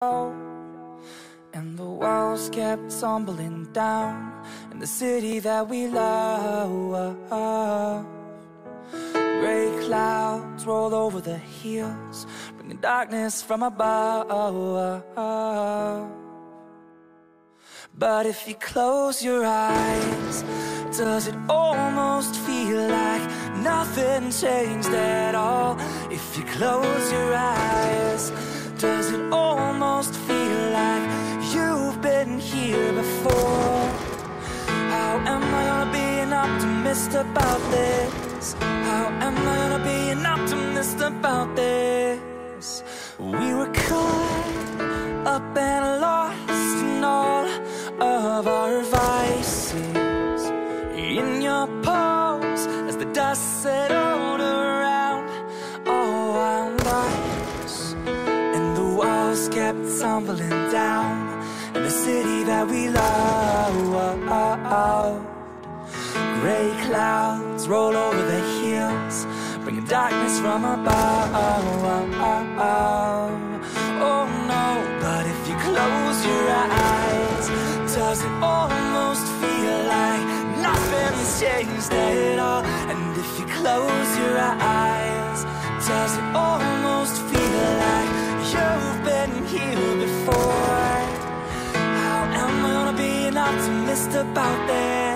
And the walls kept tumbling down in the city that we love. Gray clouds roll over the hills, bringing darkness from above. But if you close your eyes, does it almost feel like nothing changed at all? If you close your eyes, does it almost feel like you've been here before? How am I gonna be an optimist about this? How am I gonna be an optimist about this? We were caught up and lost in all of our vices, in your pose as the dust settled around all around us. And the walls kept tumbling down in the city that we love. Gray clouds roll over the hills, bringing darkness from above. Oh no, but if you close your eyes, does it almost feel like nothing's changed at all? And if you close your eyes, does it almost feel like you've been here before? How am I gonna be an optimist about this?